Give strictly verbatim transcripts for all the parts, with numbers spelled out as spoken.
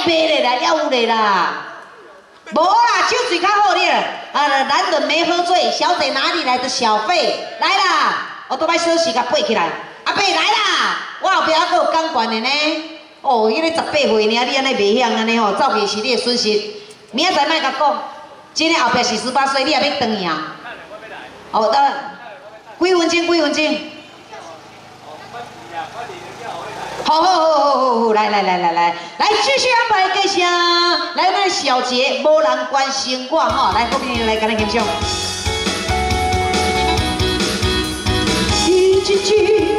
卖咧啦，要有咧啦。无啦，酒水较好咧。啊，男人没喝醉，小姐哪里来的小费？来啦，我都摆锁匙甲背起来。阿伯来啦，我后壁还有钢管的呢。哦，迄个十八岁尔，你安尼袂晓安尼吼，走去是你的损失。明仔载莫甲讲，真诶后壁是十八岁，你也要转去啊？哦，等几分钟？几分钟？好好好好好好，来来来来来，来继续安排继续啊！来，咱小节无人关心我吼，来后面来跟咱欣赏。一句句。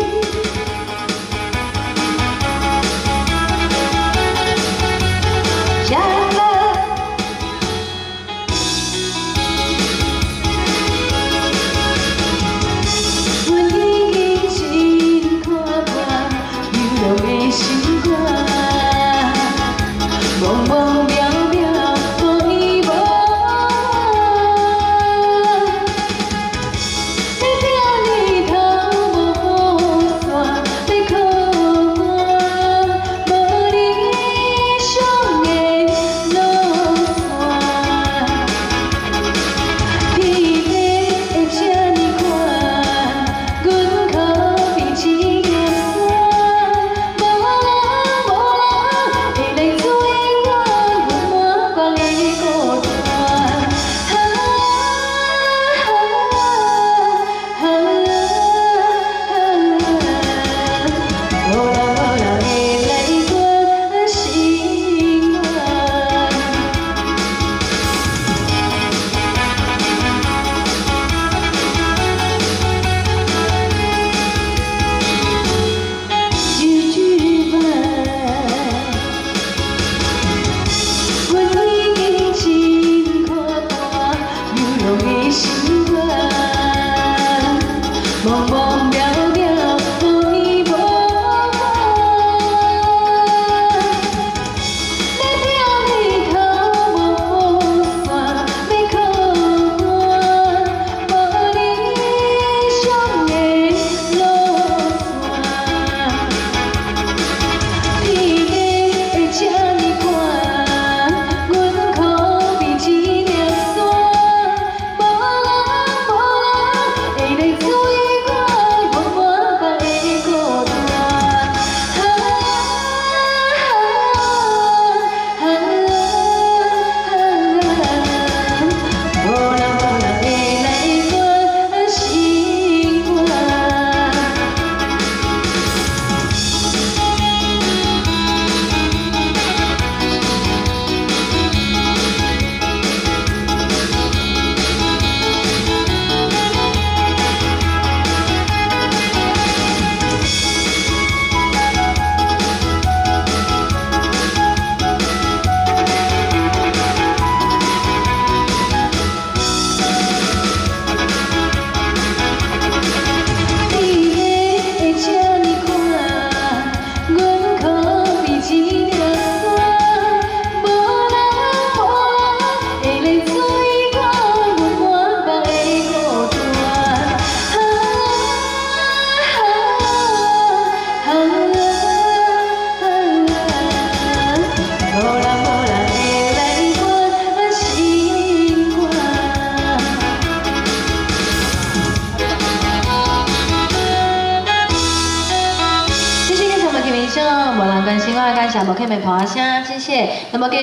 无人关心我，感谢无客们捧下声，谢谢。那么。